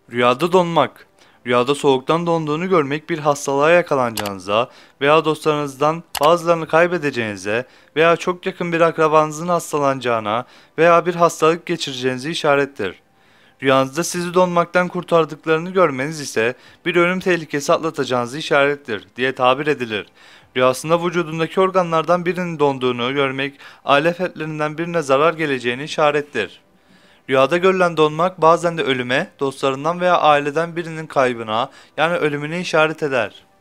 Rüyada donmak. Rüyada soğuktan donduğunu görmek bir hastalığa yakalanacağınıza veya dostlarınızdan bazılarını kaybedeceğinize veya çok yakın bir akrabanızın hastalanacağına veya bir hastalık geçireceğinizi işarettir. Rüyanızda sizi donmaktan kurtardıklarını görmeniz ise bir ölüm tehlikesi atlatacağınızı işarettir diye tabir edilir. Rüyasında vücudundaki organlardan birinin donduğunu görmek aile fertlerinden birine zarar geleceğini işarettir. Rüyada görülen donmak bazen de ölüme, dostlarından veya aileden birinin kaybına yani ölümüne işaret eder.